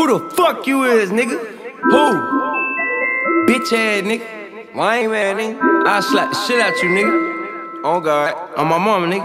Who the fuck you is, nigga? Who? Bitch ass nigga. Lame ass nigga. I'll slap the shit out you, nigga. On God. On my mama, nigga.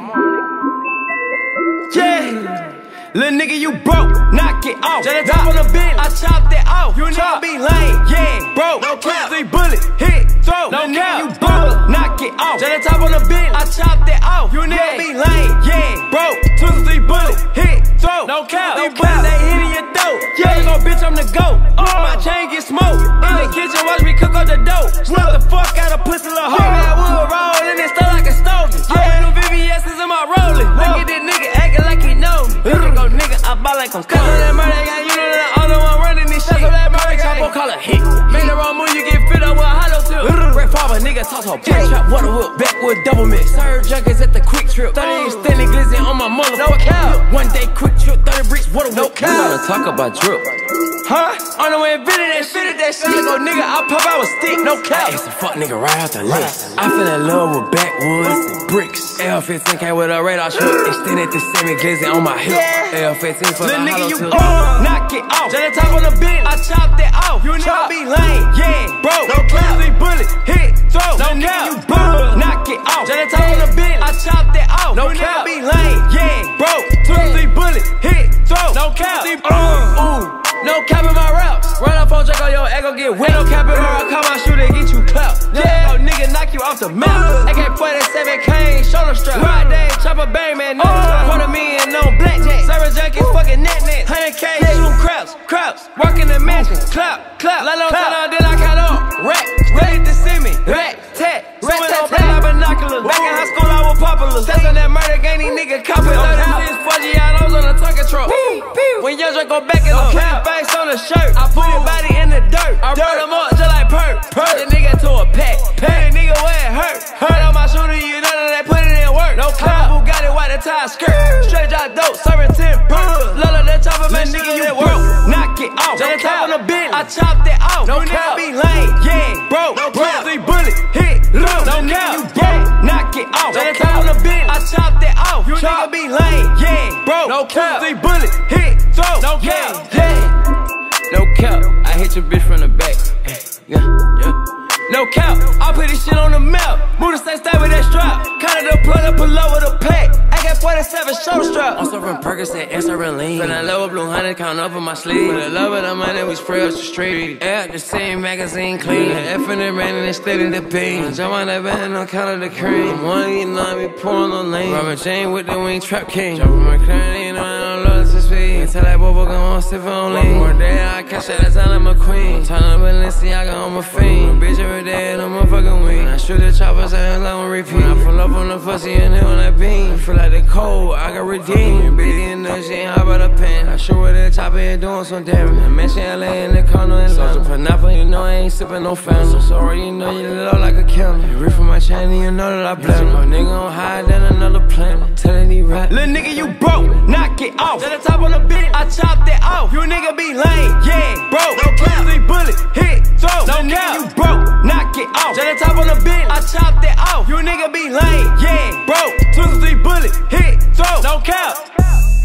Yeah. Little nigga, you broke, knock it off. Just top on the bench, I chopped it off. You nigga be lame, yeah, broke. No cap, 3 bullets, hit, throw. No nigga, you broke, knock it off. Just top on the bench, I chopped it off. You nigga be lame, yeah, broke. 2 to 3 bullets, hit, throw. No cap, 3 bullets, they hitting your dope. Yeah, go bitch, I'm the GOAT. My chain get smoked. In the kitchen, watch me cook up the dope. Slap the fuck out of pussy little hoe. That wood roll and it stuck like a stogie. Yeah, new VVS's in my rolling. Look at this nigga acting like he know me. Nigga, I buy like I'm cause of that murder gang, you know that I'm the one running this shit. That's that murder gang, call it hit. Make the wrong move, you get fit up with a hollow tip. Red Farmer, nigga, talk so black trap, water whip, backwood double mix. Serve junkies at the quick trip. 30 standing glizzy on my motherfucker. No cap. One day quick trip, 30 bricks, water whip. No cap. We wanna talk about drip. Huh? On the way invented that shit. Go nigga, I pop out a stick, no cap. It's a fuck nigga right out the list. I fell in love with backwoods and bricks. L15 came with a radar strip. Extended the semi glizzy on my hip. L15 for the hollow tip. Knock it off. Just top on the bench, I chopped it off. You nigga be lame, yeah, broke. No cap, 3 bullets, hit, throw. No nigga, you broke. Knock it off. Just top on the bench, I chopped it off. No cap, be lame, yeah, broke. 2 to 3 bullets, hit, throw. No cap, ooh. No cap in my raps. Run up on Draco, your echo get wet. No cap in my rap, call my shooter, get you clapped. Yeah, oh, nigga knock you off the map. AK-47 cane, shoulder strap. Ride day, chopper bang, man. $250,000 on blackjack. Serving junkies, fucking net. 100K, shoot craps. Working the mansion, clap. Let on turn on, then I count up. Rack, ready to see me. Rack, tat. Swimming on black like binoculars. Back in high school, I was popular. That's on that murder gang, these niggas copping. 36 Forgiatos on a Tonka truck. When young Draco back in the cap. Face on the shirt, I put his body in the dirt. I brought him up just like perk. The nigga to a pack. The nigga where it hurt. Hurt on my shoulder, you know that they put it in work. No cap, who got it white and tie skirt. Straight drop dope, serving 10 perks. Lola that chopper, man, nigga, you broke. Knock it off. Just top on the bench, I chopped it off. No cap, be lame, yeah, broke. 3 bullets, hit, look. No cap, you broke. Knock it off. Just top on the bench, I chopped it off. You nigga be lame, yeah, broke. No cap, 3 bullets, hit, throw. No cap, no cap, I hit your bitch from the back. Yeah. No cap, I put this shit on the map. Move the same style with that strap. Kinda the plug up below with a pack. AK-47 shoulder strap. I'm serving Percocet and serving lean. Feeling low with blue honey, count up on my sleeve. For the love of the money, we spray up the street. Air the same magazine clean. F in the rain and it's steady the pain. Jump on that bed and I'm counting the cream. One eating on me, pouring on lane. Robin chain with the wing trap king. Jumping my current, you know I don't love to speed. Until that bubble come on, sip on lean. One more day I catch that, that's how I'm a queen. Turn up Balenciaga, I'm a fiend. Bitch every day and I'm a fucking wing. I shoot the choppers and I on repeat. I pull up on the pussy and then on that beam. I feel like the cold, I got redeemed. Bitty in the shit, how about a pen? I shoot with that chopper and doing some damage. I mention LA in the corner and Atlanta. Pineapple, you know I ain't sipping no fountain. So sorry, you know you low like a candle. You reach from my chain and you know that I blend. My nigga on higher than another planet. Telling these rap. Little nigga, you broke, knock it off. At the top on the bench, I chopped it off. You nigga be lame, yeah, broke. No cap, 3 bullets, hit, throw. No nigga, you broke, knock it off. Just the top on the bench, I chopped it off. You nigga be lame, yeah, broke. 2 to 3 bullets, hit, throw. No cap.